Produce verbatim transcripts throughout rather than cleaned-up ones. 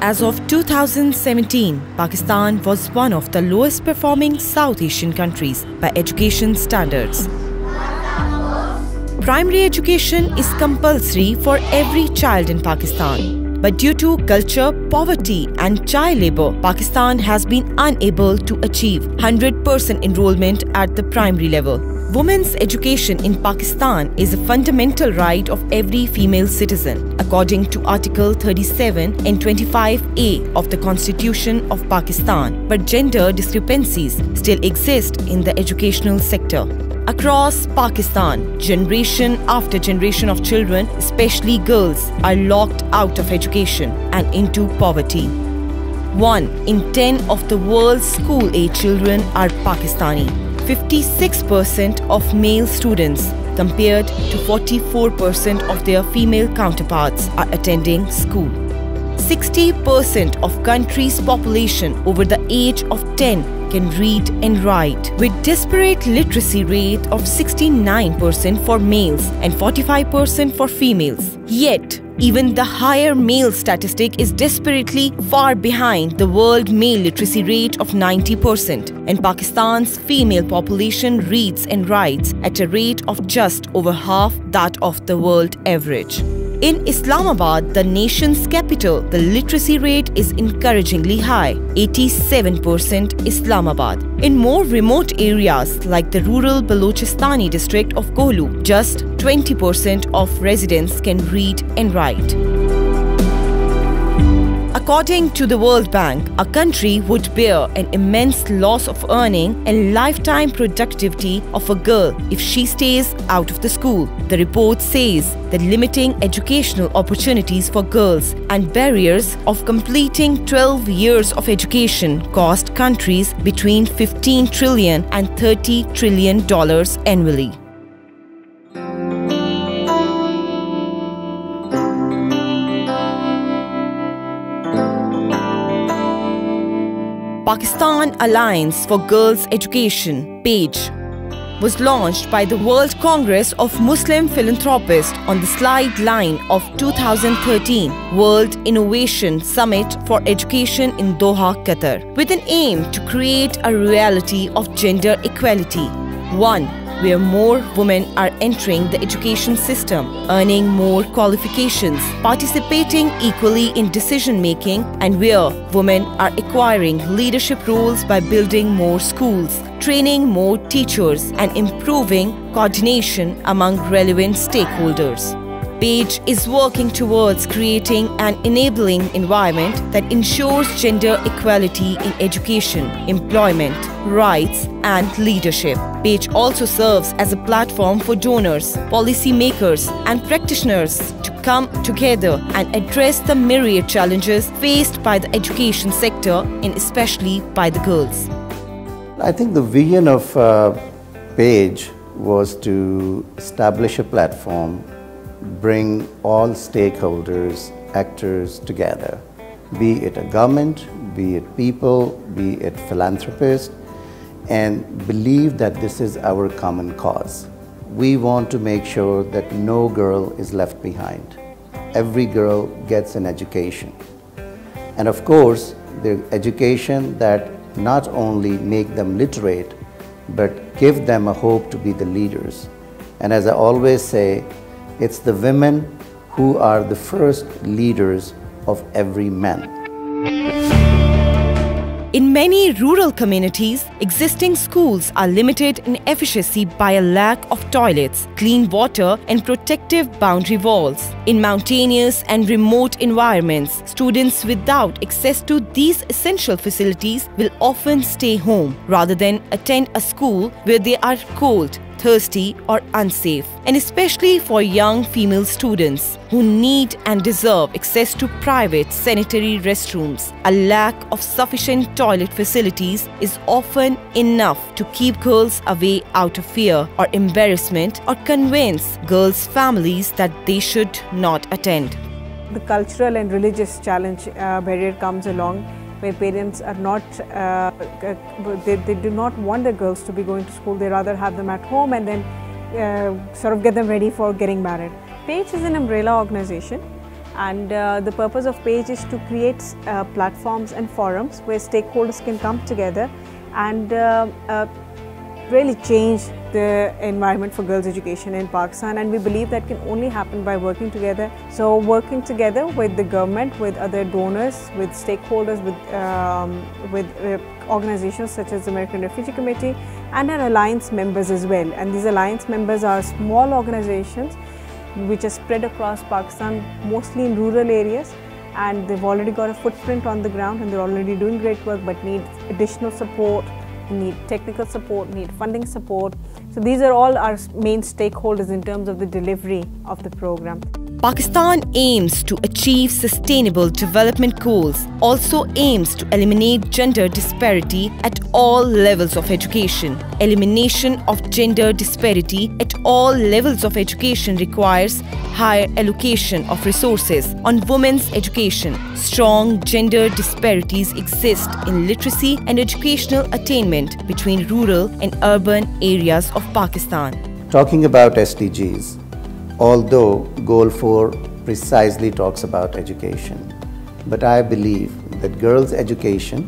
As of two thousand seventeen, Pakistan was one of the lowest performing South Asian countries by education standards. Primary education is compulsory for every child in Pakistan. But due to culture, poverty and child labour, Pakistan has been unable to achieve one hundred percent enrollment at the primary level. Women's education in Pakistan is a fundamental right of every female citizen, according to Article thirty-seven and twenty-five A of the Constitution of Pakistan. But gender discrepancies still exist in the educational sector. Across Pakistan, generation after generation of children, especially girls, are locked out of education and into poverty. One in ten of the world's school-age children are Pakistani. fifty-six percent of male students, compared to forty-four percent of their female counterparts, are attending school. sixty percent of country's population over the age of ten can read and write, with disparate literacy rate of sixty-nine percent for males and forty-five percent for females. Yet, even the higher male statistic is desperately far behind the world male literacy rate of ninety percent, and Pakistan's female population reads and writes at a rate of just over half that of the world average. In Islamabad, the nation's capital, the literacy rate is encouragingly high, eighty-seven percent Islamabad. In more remote areas like the rural Baluchistani district of Kohlu, just twenty percent of residents can read and write. According to the World Bank, a country would bear an immense loss of earning and lifetime productivity of a girl if she stays out of the school. The report says that limiting educational opportunities for girls and barriers of completing twelve years of education cost countries between fifteen trillion and thirty trillion dollars annually. Pakistan Alliance for Girls Education, PAGE, was launched by the World Congress of Muslim Philanthropists on the slide line of two thousand thirteen World Innovation Summit for Education in Doha, Qatar, with an aim to create a reality of gender equality. One where more women are entering the education system, earning more qualifications, participating equally in decision-making, and where women are acquiring leadership roles by building more schools, training more teachers, and improving coordination among relevant stakeholders. PAGE is working towards creating an enabling environment that ensures gender equality in education, employment, rights, and leadership. PAGE also serves as a platform for donors, policymakers, and practitioners to come together and address the myriad challenges faced by the education sector, and especially by the girls. I think the vision of uh, PAGE was to establish a platform, bring all stakeholders, actors together, be it a government, be it people, be it philanthropists, and believe that this is our common cause. We want to make sure that no girl is left behind. Every girl gets an education. And of course, the education that not only make them literate, but give them a hope to be the leaders. And as I always say, it's the women who are the first leaders of every man. In many rural communities, existing schools are limited in efficiency by a lack of toilets, clean water, and protective boundary walls. In mountainous and remote environments, students without access to these essential facilities will often stay home rather than attend a school where they are cold, thirsty, or unsafe. And especially for young female students who need and deserve access to private sanitary restrooms, a lack of sufficient toilet facilities is often enough to keep girls away out of fear or embarrassment, or convince girls' families that they should not attend. The cultural and religious challenge uh, barrier comes along, where parents are not, uh, they, they do not want their girls to be going to school. They rather have them at home and then uh, sort of get them ready for getting married. PAGE is an umbrella organization And uh, the purpose of PAGE is to create uh, platforms and forums where stakeholders can come together and uh, uh, really change the environment for girls' education in Pakistan, and we believe that can only happen by working together. So working together with the government, with other donors, with stakeholders, with, um, with uh, organizations such as the American Refugee Committee and our alliance members as well. And these alliance members are small organizations which are spread across Pakistan, mostly in rural areas, and they've already got a footprint on the ground and they're already doing great work but need additional support, need technical support, need funding support. So these are all our main stakeholders in terms of the delivery of the program. Pakistan aims to achieve sustainable development goals, also aims to eliminate gender disparity at all levels of education. Elimination of gender disparity at all levels of education requires higher allocation of resources on women's education. Strong gender disparities exist in literacy and educational attainment between rural and urban areas of Pakistan. Talking about S D Gs, although Goal four precisely talks about education, but I believe that girls' education,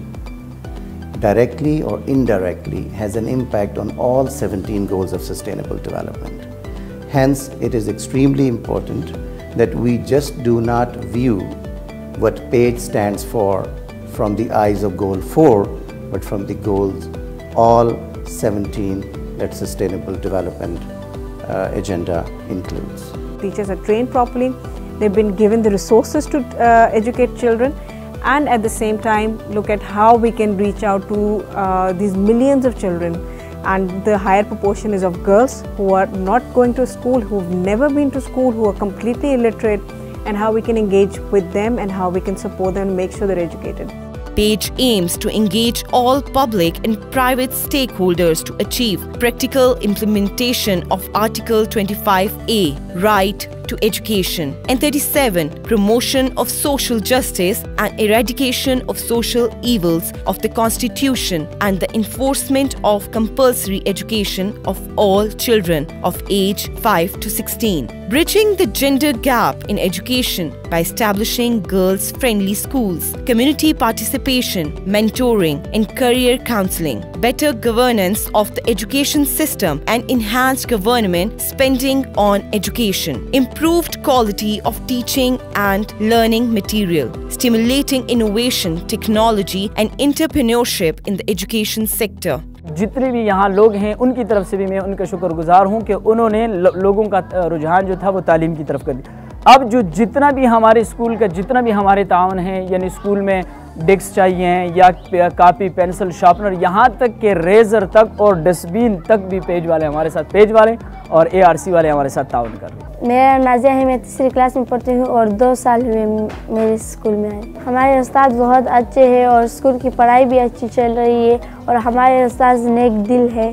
directly or indirectly, has an impact on all seventeen goals of sustainable development. Hence, it is extremely important that we just do not view what PAGE stands for from the eyes of Goal four, but from the goals all seventeen that sustainable development uh, agenda includes. Teachers are trained properly, they've been given the resources to uh, educate children, and at the same time look at how we can reach out to uh, these millions of children. And the higher proportion is of girls who are not going to school, who've never been to school, who are completely illiterate, and how we can engage with them and how we can support them and make sure they're educated. PAGE aims to engage all public and private stakeholders to achieve practical implementation of Article twenty-five A, Right to Education, and thirty-seven, Promotion of Social Justice and Eradication of Social Evils of the Constitution, and the enforcement of compulsory education of all children of age five to sixteen. Bridging the gender gap in education by establishing girls-friendly schools, community participation, mentoring and career counseling, better governance of the education system and enhanced government spending on education, improved quality of teaching and learning material, stimulating innovation, technology and entrepreneurship in the education sector. जितने भी यहाँ लोग हैं उनकी तरफ से भी मैं उनका शुक्रगुजार हूँ कि उन्होंने लोगों का रुझान जो था वो तालीम की तरफ कर दिया। अब जो जितना भी हमारे स्कूल का जितना भी हमारे तावन है, यानी स्कूल में डेस्क चाहिए या कापी पेंसिल शार्पनर, यहाँ तक के रेजर तक और डस्टबिन तक भी पेज वाले हमारे साथ पेज वाले और एआरसी वाले हमारे साथ ताउन कर रहे हैं। मेरा नाजिया है, मैं तीसरी क्लास में पढ़ती हूँ और दो साल हुए मेरे स्कूल में आए। हमारे उस्ताद बहुत अच्छे हैं और स्कूल की पढ़ाई भी अच्छी चल रही है और हमारे उस्ताद नेक दिल है।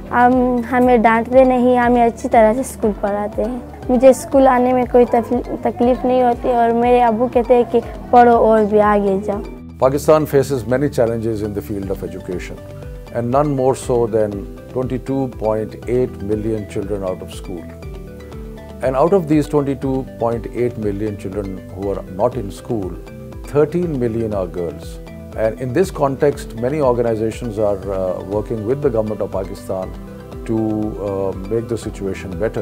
हम हमें डांटते नहीं, हमें अच्छी तरह से स्कूल पढ़ाते हैं। मुझे स्कूल आने में कोई तकलीफ नहीं होती और मेरे अब्बू कहते हैं कि पढ़ो और भी आगे जाओ। Pakistan faces many challenges in the field of education, and none more so than twenty-two point eight million children out of school. And out of these twenty-two point eight million children who are not in school, thirteen million are girls. And in this context, many organizations are uh, working with the government of Pakistan to uh, make the situation better.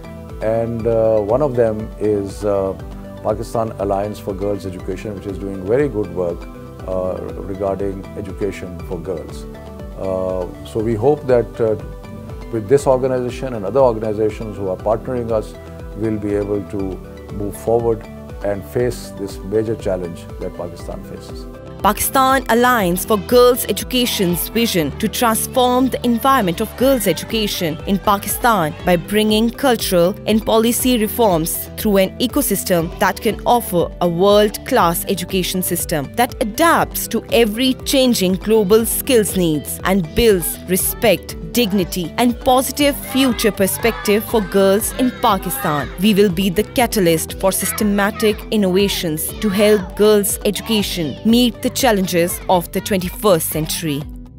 And uh, one of them is uh, Pakistan Alliance for Girls Education, which is doing very good work uh, regarding education for girls. Uh, so we hope that uh, with this organization and other organizations who are partnering us, we'll be able to move forward and face this major challenge that Pakistan faces. Pakistan Alliance for Girls Education's vision to transform the environment of girls' education in Pakistan by bringing cultural and policy reforms through an ecosystem that can offer a world-class education system that adapts to every changing global skills needs and builds respect, dignity and positive future perspective for girls in Pakistan. We will be the catalyst for systematic innovations to help girls' education meet the challenges of the twenty-first century.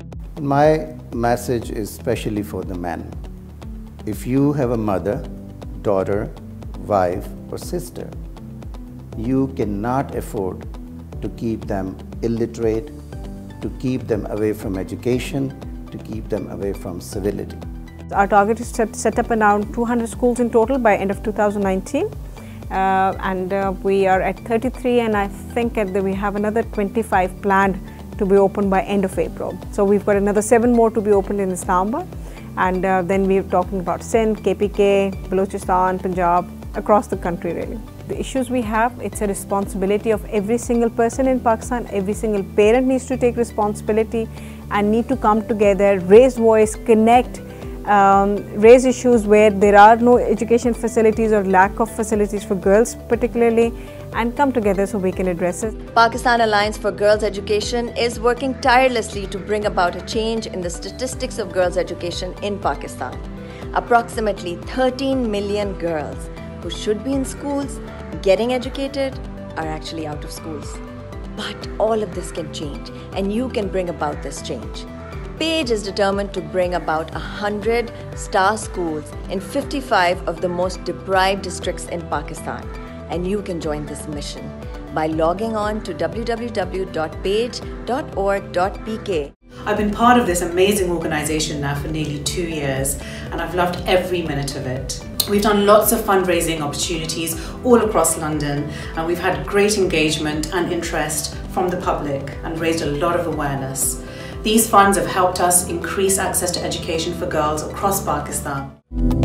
My message is especially for the men. If you have a mother, daughter, wife or sister you cannot afford to keep them illiterate, to keep them away from education, to keep them away from civility. Our target is to set up around two hundred schools in total by end of two thousand nineteen. Uh, and uh, we are at thirty-three, and I think at the, we have another twenty-five planned to be opened by end of April. So we've got another seven more to be opened in Islamabad, and uh, then we're talking about Sindh, K P K, Baluchistan, Punjab, across the country really. The issues we have, it's a responsibility of every single person in Pakistan. Every single parent needs to take responsibility and need to come together, raise voice, connect, Um, raise issues where there are no education facilities or lack of facilities for girls particularly, and come together so we can address it. Pakistan Alliance for Girls Education is working tirelessly to bring about a change in the statistics of girls' education in Pakistan. Approximately thirteen million girls who should be in schools getting educated are actually out of schools. But all of this can change, and you can bring about this change. Page is determined to bring about one hundred star schools in fifty-five of the most deprived districts in Pakistan, and you can join this mission by logging on to w w w dot page dot org dot p k. I've been part of this amazing organisation now for nearly two years, and I've loved every minute of it. We've done lots of fundraising opportunities all across London, and we've had great engagement and interest from the public and raised a lot of awareness. These funds have helped us increase access to education for girls across Pakistan.